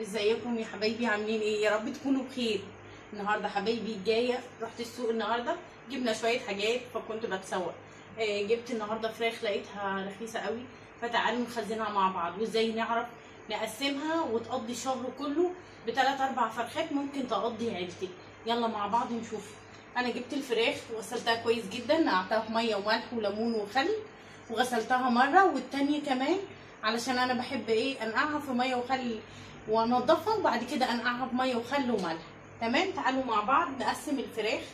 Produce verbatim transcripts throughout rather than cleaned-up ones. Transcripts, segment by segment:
ازيكم يا حبايبي؟ عاملين ايه؟ يا رب تكونوا بخير. النهارده حبايبي جايه، رحت السوق النهارده جبنا شويه حاجات فكنت بتسوق. آه جبت النهارده فراخ لقيتها رخيصه قوي، فتعالوا نخزنها مع بعض وازاي نعرف نقسمها وتقضي الشهر كله. بثلاث اربع فرخات ممكن تقضي عيلتك. يلا مع بعض نشوف. انا جبت الفراخ وغسلتها كويس جدا، نقعتها في ميه وملح وليمون وخل، وغسلتها مره والتانيه كمان علشان انا بحب ايه انقعها في ميه وخل وانضفها وبعد كده انقعها بميه وخل وملح. تمام، تعالوا مع بعض نقسم الفراخ.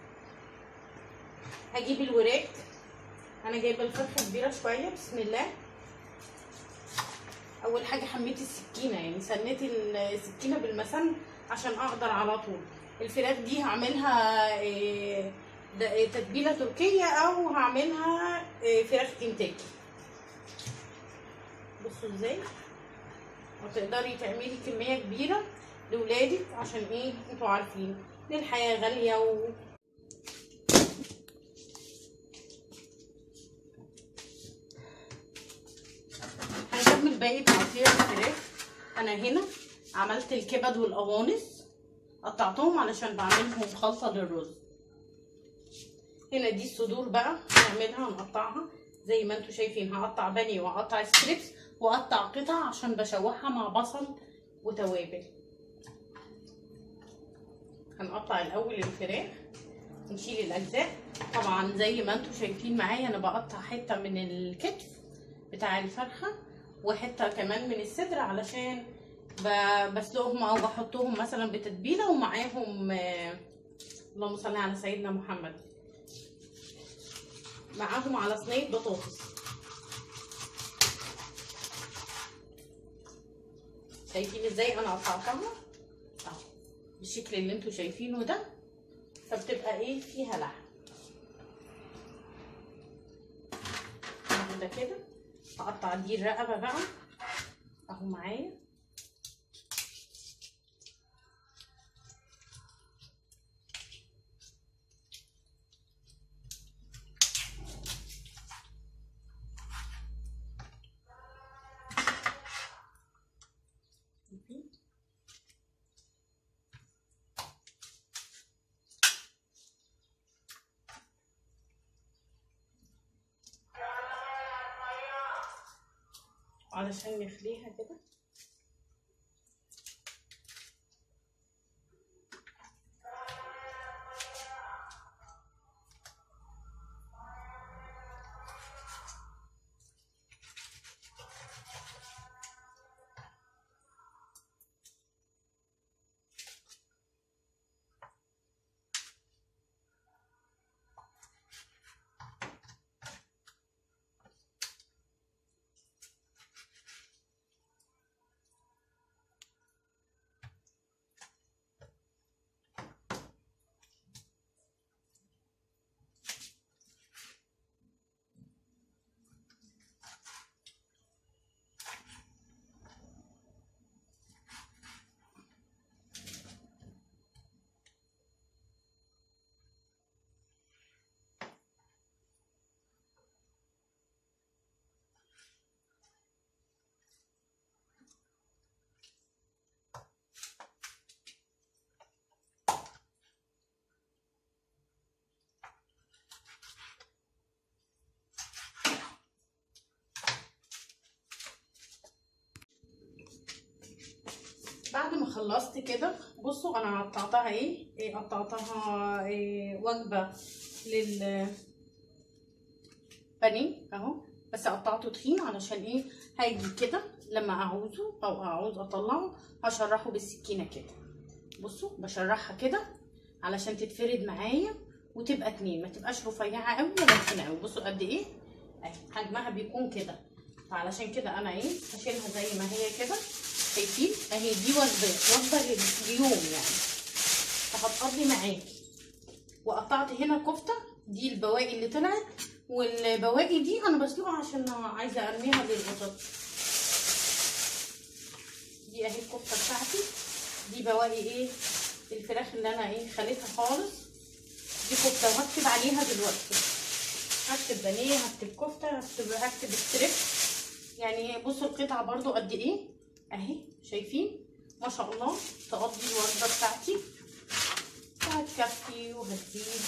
هجيب الوراك، انا جايبه الفرخه كبيره شويه. بسم الله. اول حاجه حميت السكينه، يعني سنيت السكينه بالمسن عشان اقدر على طول. الفراخ دي هعملها تتبيله تركيه او هعملها فراخ كنتاكي. بصوا ازاي وتقدري تعملي كميه كبيره لولادك، عشان ايه؟ انتوا عارفين ان الحياه غاليه و... هنكمل باقي تعصير الفراخ. انا هنا عملت الكبد والقوانص، قطعتهم علشان بعملهم خلطه للرز. هنا دي الصدور بقى هنعملها، هنقطعها زي ما انتوا شايفين. هقطع بانيه واقطع ستريبس واقطع قطع عشان بشوحها مع بصل وتوابل. هنقطع الاول الفراخ نشيل الاجزاء. طبعا زي ما انتوا شايفين معايا انا بقطع حته من الكتف بتاع الفرخه وحته كمان من الصدر علشان بسلقهم او بحطهم مثلا بتتبيله ومعاهم آه اللهم صل على سيدنا محمد، معاهم على صينيه بطاطس. شايفين ازاي انا قطعتها اهو بالشكل اللي انتوا شايفينه ده، فبتبقى ايه فيها لحم ده كده. هقطع دي الرقبه بقى اهو معايا. علشان نخليها كده. بعد ما خلصت كده بصوا انا قطعتها ايه, إيه قطعتها إيه وجبه للبانيه اهو، بس قطعته تخين علشان ايه هاجي كده لما اعوزه او اعوز اطلعه هشرحه بالسكينه كده. بصوا بشرحها كده علشان تتفرد معايا وتبقى اتنين، ما تبقاش رفيعه قوي ولا تخينه قوي. بصوا قد ايه اهي حجمها بيكون كده، فعلشان كده انا ايه هشيلها زي ما هي كده. شايفين اهي دي وجبه وجبه لليوم يعني، فهتقضي معاكي. وقطعت هنا كفته، دي البواقي اللي طلعت، والبواقي دي انا بسلقها عشان عايزه ارميها للقطط. دي اهي الكفته بتاعتي، دي بواقي ايه الفراخ اللي انا ايه خليتها خالص. دي كفته وهكتب عليها دلوقتي، هكتب بانيه، هكتب كفته، هكتب هكتب ستريب يعني. بصوا القطعه برضو قد ايه اهي، شايفين ما شاء الله تقضي الوجبه بتاعتي وهتكفي وهتزيد.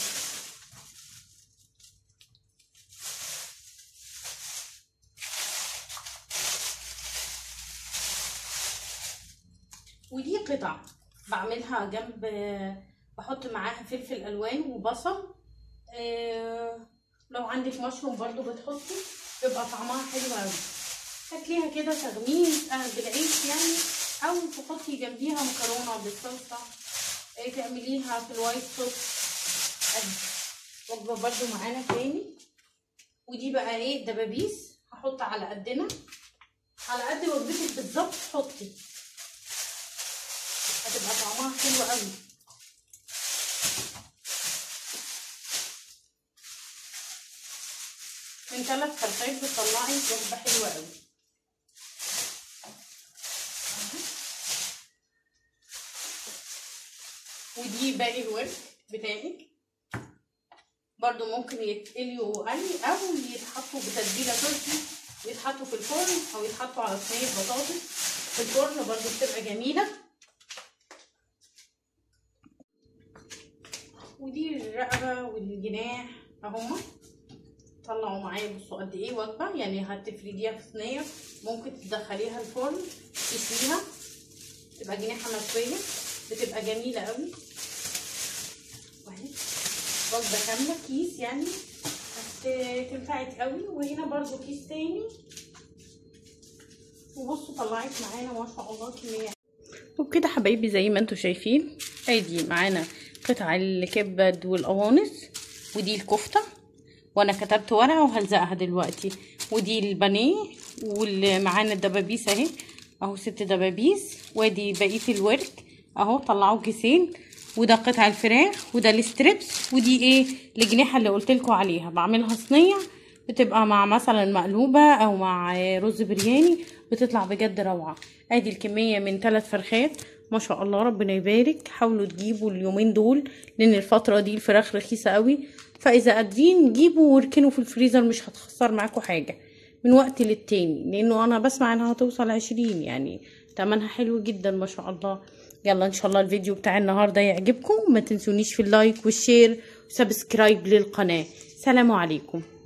ودي قطع بعملها جنب، بحط معاها فلفل الوان وبصل. آه لو عندك مشروم برضو بتحطي، بيبقى طعمها حلو قوي. تاكليها كده تغميس بالعيش يعني، او تحطي جنبيها مكرونه بالصلصه، آه تعمليها في الوايت صوص. اهي وجبه برضو معانا تاني. ودي بقى ايه؟ دبابيس. هحط على قدنا، على قد وجبتك بالظبط حطي، هتبقى طعمها حلو قوي. من ثلاث فرخات بتطلعي وجبه حلوه قوي. ودي باقي الورك بتاعك برضو ممكن يتقليوا قلي او يتحطوا بتتبيله تركي ويتحطوا في الفرن، او يتحطوا على صينيه بطاطس في الفرن برضو بتبقى جميله. ودي الرقبه والجناح اهما طلعوا معايا. بصوا قد ايه وجبه يعني. هتفرديها في صينيه، ممكن تدخليها الفرن تشويها، تبقى جناحها مشويه، بتبقى جميله قوي. واهي وجبه كامله كيس يعني، هتنفعك قوي. وهنا برضو كيس تاني، وبصوا طلعت معانا ما شاء الله كميه. وبكده حبايبي زي ما انتم شايفين، ادي معانا قطع الكبد والقوانص، ودي الكفته وانا كتبت ورقه وهلزقها دلوقتي، ودي البانيه، واللي معانا الدبابيس اهي اهو ست دبابيس، وادي بقيه الورك اهو طلعوا كيسين، وده قطع الفراخ، وده الستريبس، ودي ايه الجناحه اللي قلت لكم عليها. بعملها صينيه بتبقى مع مثلا مقلوبه او مع رز برياني، بتطلع بجد روعه. ادي الكميه من ثلاث فرخات ما شاء الله، ربنا يبارك. حاولوا تجيبوا اليومين دول لان الفتره دي الفراخ رخيصه قوي، فاذا قادرين جيبوا واركنوا في الفريزر، مش هتخسر معاكم حاجه من وقت للتاني، لانه انا بسمع انها هتوصل عشرين يعني، تمنها حلو جدا ما شاء الله. يلا ان شاء الله الفيديو بتاع النهارده يعجبكم، ما تنسونيش في اللايك والشير وسبسكرايب للقناه. سلام عليكم.